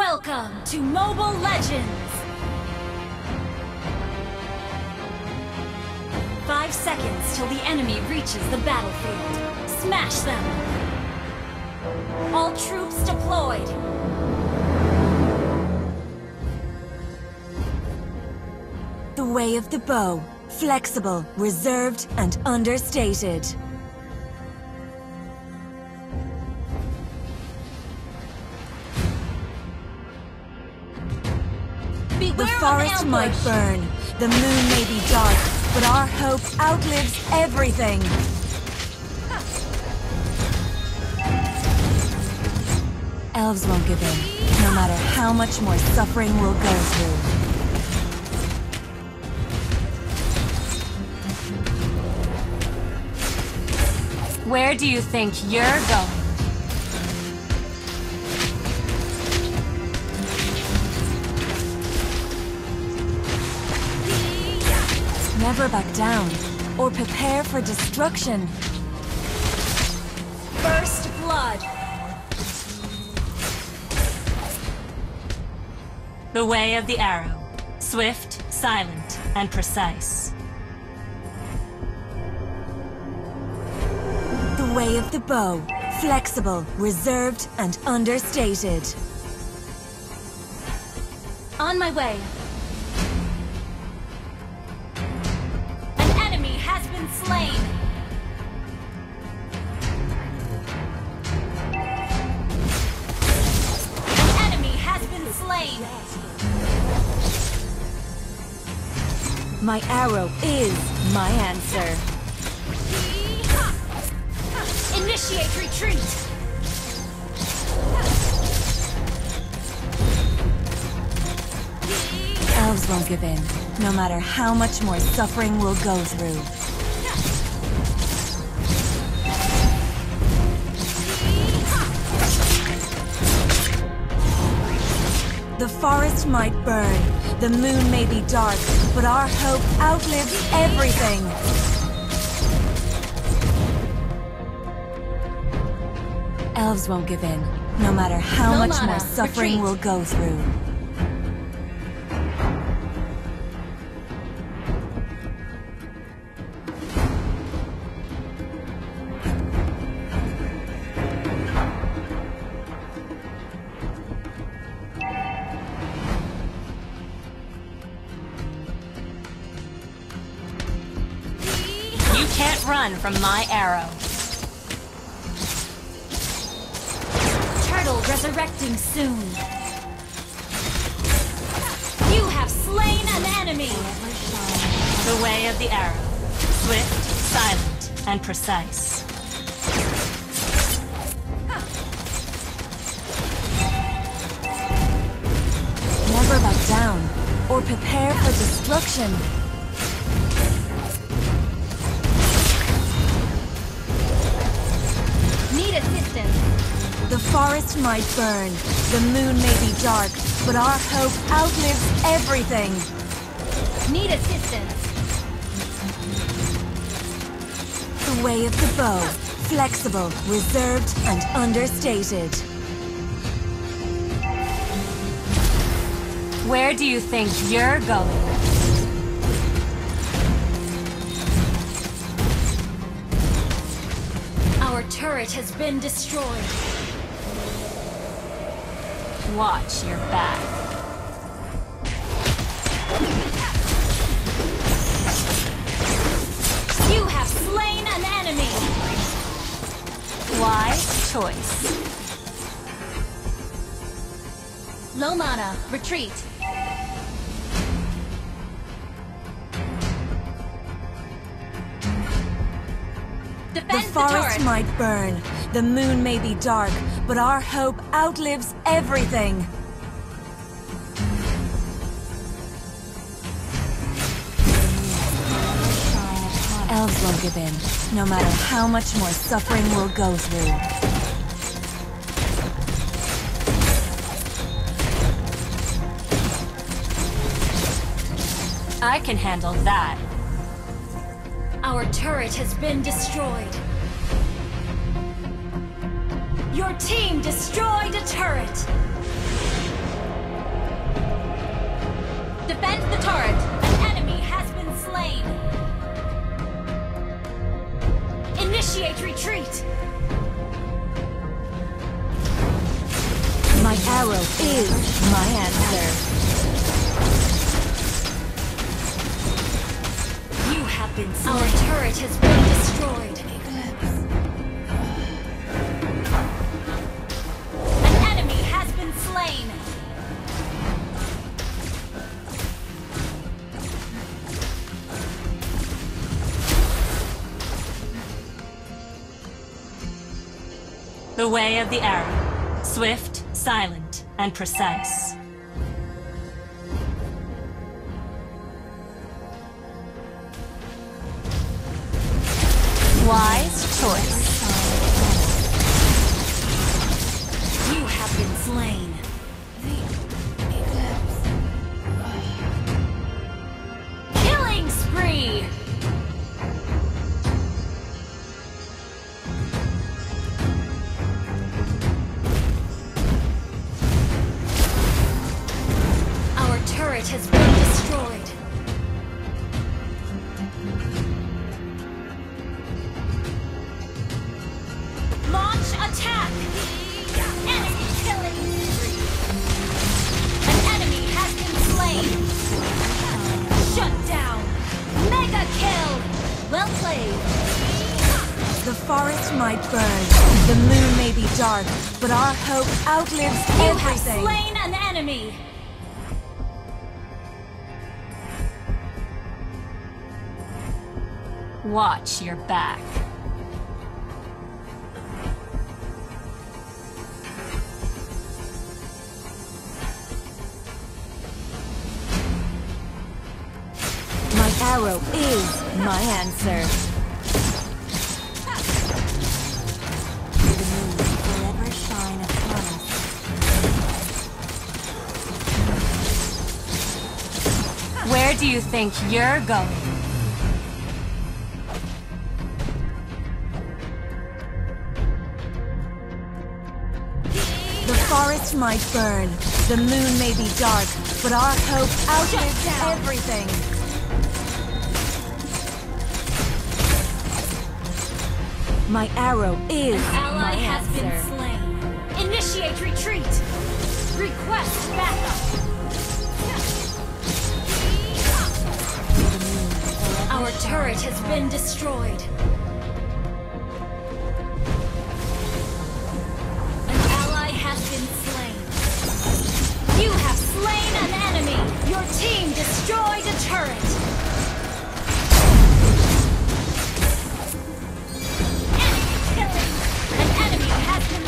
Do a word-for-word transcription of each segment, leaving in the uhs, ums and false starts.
Welcome to Mobile Legends! Five seconds till the enemy reaches the battlefield. Smash them! All troops deployed! The way of the bow. Flexible, reserved, and understated. The forest might burn, the moon may be dark, but our hope outlives everything. Elves won't give in, no matter how much more suffering we'll go through. Where do you think you're going? Never back down, or prepare for destruction. First blood! The way of the arrow. Swift, silent, and precise. The way of the bow. Flexible, reserved, and understated. On my way. An enemy has been slain. An enemy has been slain. My arrow is my answer. Initiate retreat! Elves won't give in, no matter how much more suffering we'll go through. The forest might burn, the moon may be dark, but our hope outlives everything. Elves won't give in, no matter how No much mana. more suffering Retreat. we'll go through. You can't run from my arrow. Turtle resurrecting soon. You have slain an enemy. The way of the arrow. Swift, silent, and precise. Never back down, or prepare for destruction. Need assistance. The forest might burn, the moon may be dark, but our hope outlives everything. Need assistance. The way of the bow. Flexible, reserved, and understated. Where do you think you're going? Our turret has been destroyed. Watch your back. You have slain an enemy. Wise choice. Low mana. Retreat. The Defend the, forest turret. might burn, the moon may be dark, but our hope outlives everything. Elves won't give in, no matter how much more suffering we'll go through. I can handle that. Our turret has been destroyed. Your team destroyed a turret! Defend the turret! An enemy has been slain! Initiate retreat! My arrow is my answer. You have been slain. Our turret has been destroyed. An enemy has been slain. The way of the arrow. Swift, silent, and precise. Wise choice. You have been slain. Killing spree! Our turret has been destroyed. Launch attack! Enemy killing spree! An enemy has been slain! Shut down! Mega kill! Well played! The forest might burn, the moon may be dark, but our hope outlives You have everything. slain an enemy! Watch your back. My arrow is my answer. The moon will forever shine upon us. Where do you think you're going? The forest might burn, the moon may be dark, but our hope outlives everything. My arrow is An ally my has answer. been slain. Initiate retreat. Request backup. Our turret has been destroyed. An ally has been slain. You have slain an enemy. Your team destroyed a turret. Enemy killing. An enemy has been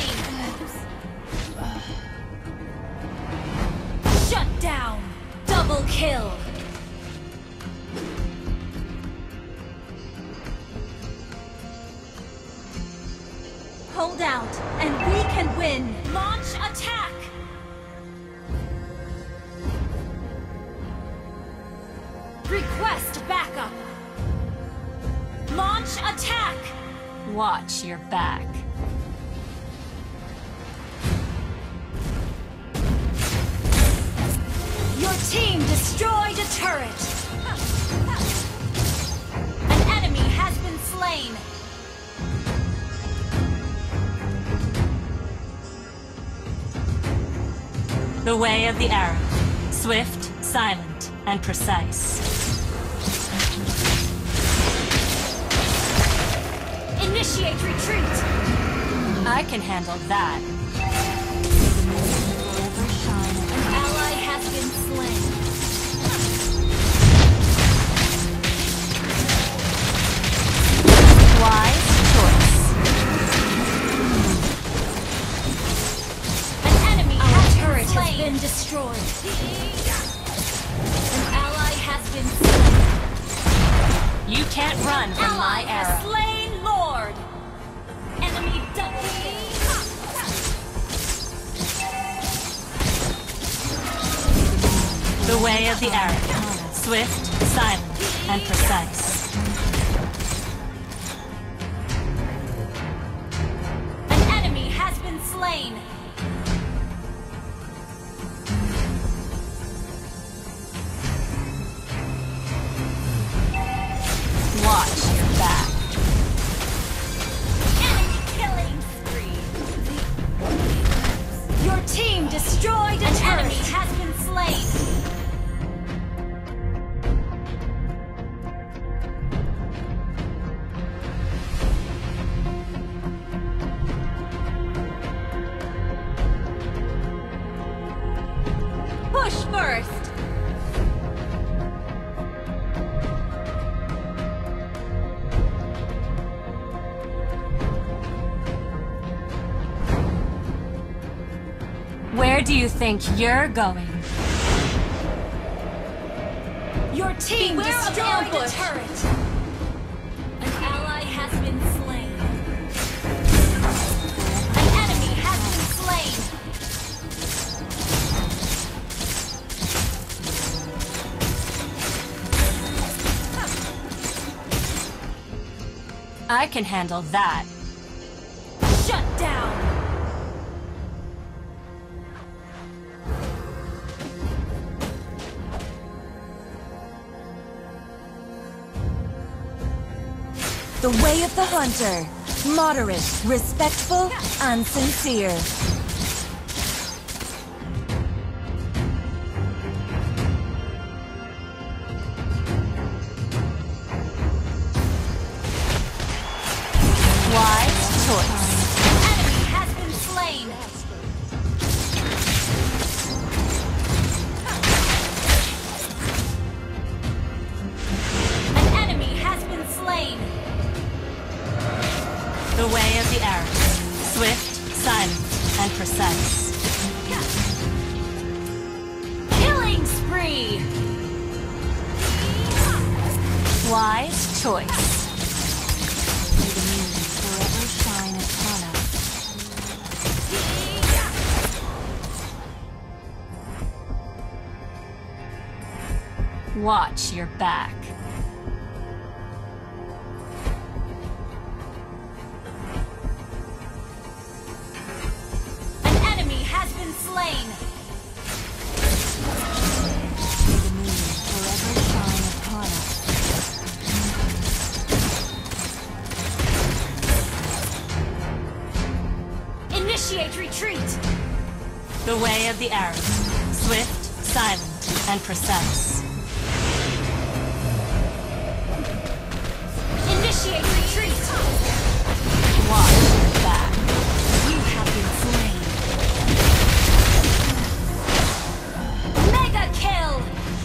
slain. Shut down. Double kill. Hold out, and we can win. Launch attack. Request backup. Launch attack. Watch your back. Your team destroyed a turret. An enemy has been slain. The way of the arrow. Swift, silent, and precise. Initiate retreat. I can handle that. An ally has been slain. Wise choice. An enemy Our turret has been destroyed. An ally has been slain. You can't run from Ally my has arrow. slain Lord. Enemy double kill. The way of the arrow. Swift, silent, and precise. An enemy has been slain. Finish first! Where do you think you're going? Your team Beware of destroyed the ambush. turret. An ally has been slain. An enemy has been slain. I can handle that. Shut down. The way of the hunter. Moderate, respectful, and sincere. Wise choice. An enemy has been slain. An enemy has been slain. The way of the arrow. Swift, silent, and precise. Killing spree. Wise choice. May the moon forever shine upon us. Watch your back. An enemy has been slain. May the moon forever shine upon us. Initiate retreat. The way of the arrow. Swift, silent, and precise. Initiate retreat. Watch your back. You have been slain. Mega kill.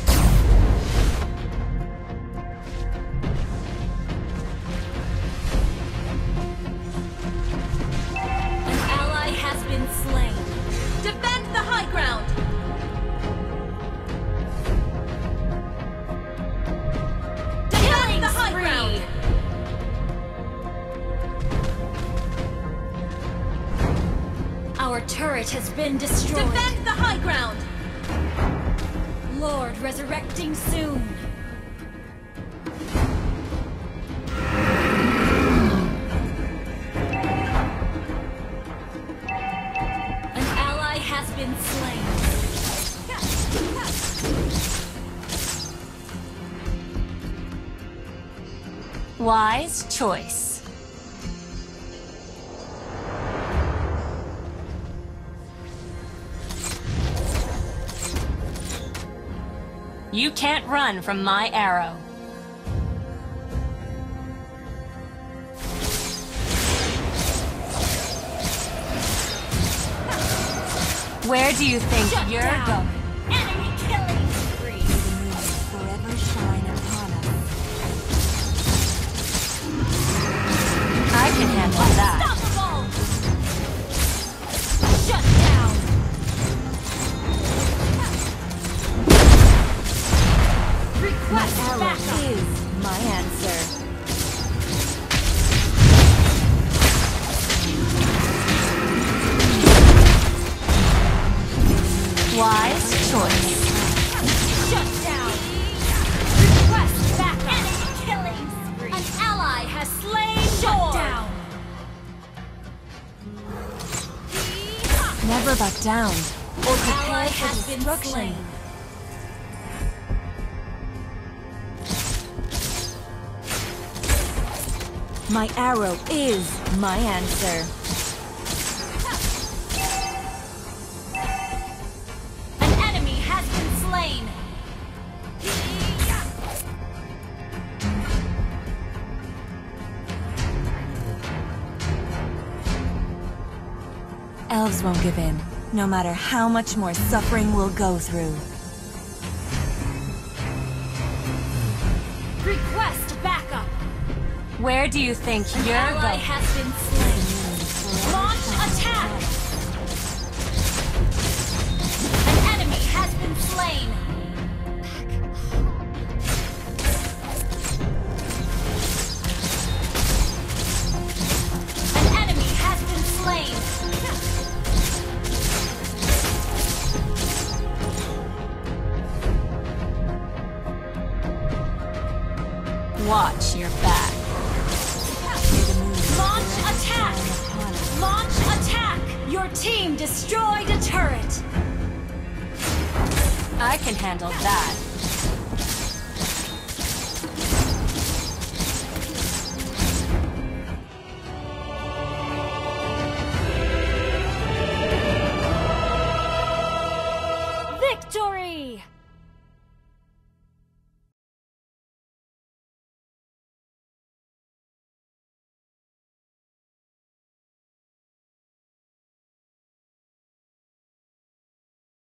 An ally has been slain. Defend the high ground. Defend the high ground. Our turret has been destroyed. Defend the high ground. Lord resurrecting soon. An ally has been slain. Wise choice. You can't run from my arrow. Where do you think Shut you're down. going? Enemy killing spree. May the moon forever shine upon us. I can handle that. Unstoppable. Shut down. Request Arrow backup. is my answer. Wise choice. Shut down. Request backup. Enemy killing spree. An ally has slain. Shut down. Never back down, or Ally prepare for has been destruction. slain. My arrow is my answer. An enemy has been slain. Elves won't give in, no matter how much more suffering we'll go through. Where do you think An you're ally going? has been slain. Launch attack! An enemy has been slain. An enemy has been slain. Watch your back. Launch attack! Launch attack! Your team destroyed a turret! I can handle that.